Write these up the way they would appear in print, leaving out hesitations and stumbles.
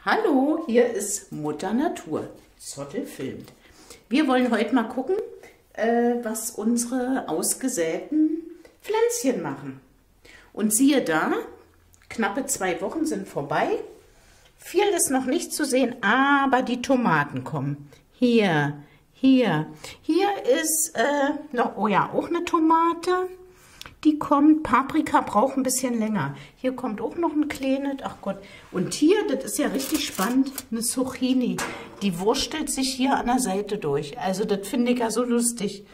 Hallo, hier ist Mutter Natur. Zottel filmt. Wir wollen heute mal gucken, was unsere ausgesäten Pflänzchen machen. Und siehe da, knappe 2 Wochen sind vorbei. Viel ist noch nicht zu sehen, aber die Tomaten kommen. Hier ist noch, oh ja, auch eine Tomate. Die kommt, Paprika braucht ein bisschen länger. Hier kommt auch noch ein kleines, ach Gott. Und hier, das ist ja richtig spannend, eine Zucchini. Die wurstelt sich hier an der Seite durch. Also das finde ich ja so lustig.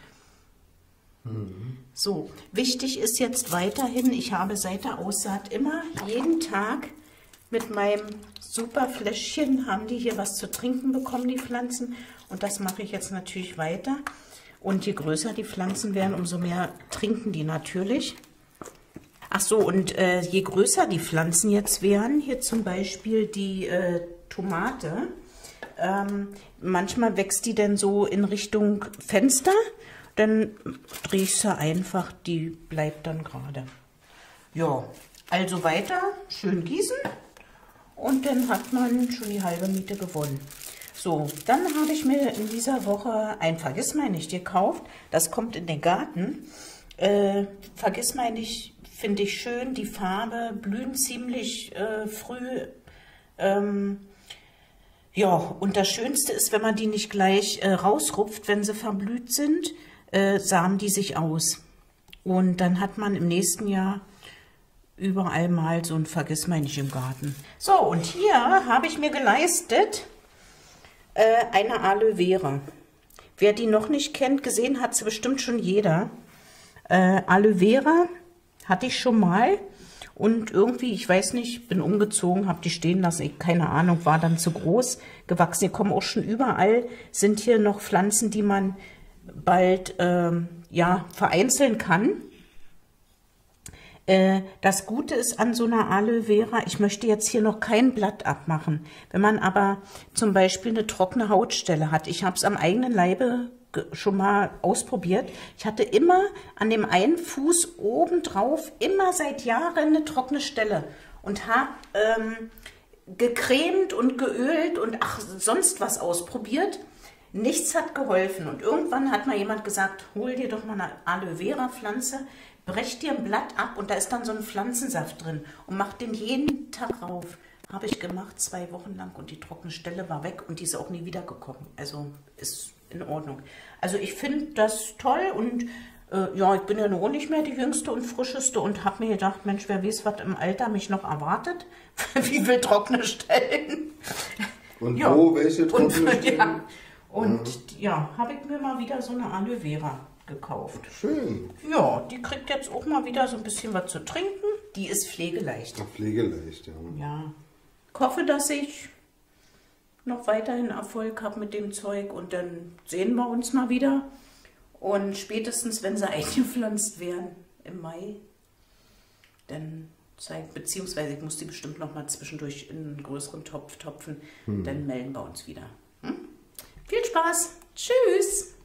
So, wichtig ist jetzt weiterhin, ich habe seit der Aussaat immer jeden Tag mit meinem super Fläschchen, haben die hier was zu trinken bekommen, die Pflanzen. Und das mache ich jetzt natürlich weiter. Und je größer die Pflanzen werden, umso mehr trinken die natürlich. Ach so, und je größer die Pflanzen jetzt werden, hier zum Beispiel die Tomate, manchmal wächst die dann so in Richtung Fenster, dann drehe ich sie einfach, die bleibt dann gerade. Ja, also weiter, schön gießen und dann hat man schon die halbe Miete gewonnen. So, dann habe ich mir in dieser Woche ein Vergissmeinnicht gekauft. Das kommt in den Garten. Vergissmeinnicht finde ich schön. Die Farbe blühen ziemlich früh. Ja, und das Schönste ist, wenn man die nicht gleich rausrupft, wenn sie verblüht sind, samen die sich aus. Und dann hat man im nächsten Jahr überall mal so ein Vergissmeinnicht im Garten. So, und hier habe ich mir geleistet eine Aloe Vera. Wer die noch nicht kennt, gesehen hat sie bestimmt schon jeder. Aloe Vera hatte ich schon mal und irgendwie, ich weiß nicht, bin umgezogen, habe die stehen lassen, ich, keine Ahnung, war dann zu groß gewachsen. Die kommen auch schon überall, sind hier noch Pflanzen, die man bald ja, vereinzeln kann. Das Gute ist an so einer Aloe Vera, ich möchte jetzt hier noch kein Blatt abmachen. Wenn man aber zum Beispiel eine trockene Hautstelle hat, ich habe es am eigenen Leibe schon mal ausprobiert, ich hatte immer an dem einen Fuß obendrauf immer seit Jahren eine trockene Stelle und habe gecremt und geölt und ach, sonst was ausprobiert. Nichts hat geholfen und irgendwann hat mal jemand gesagt, hol dir doch mal eine Aloe Vera Pflanze, brech dir ein Blatt ab und da ist dann so ein Pflanzensaft drin und mach den jeden Tag rauf. Habe ich gemacht, 2 Wochen lang und die trockene Stelle war weg und die ist auch nie wiedergekommen. Also ist in Ordnung. Also ich finde das toll und ja, ich bin ja nur nicht mehr die jüngste und frischeste und habe mir gedacht, Mensch, wer weiß, was im Alter mich noch erwartet. Wie viele trockene Stellen. Und ja. wo, welche trockene Stellen? Ja. Und ja, habe ich mir mal wieder so eine Aloe Vera gekauft. Schön. Ja, die kriegt jetzt auch mal wieder so ein bisschen was zu trinken. Die ist pflegeleicht. Ja, pflegeleicht, ja. Ja. Ich hoffe, dass ich noch weiterhin Erfolg habe mit dem Zeug und dann sehen wir uns mal wieder. Und spätestens, wenn sie eingepflanzt werden im Mai, dann beziehungsweise ich muss die bestimmt noch mal zwischendurch in einen größeren Topf topfen, dann melden wir uns wieder. Viel Spaß. Tschüss.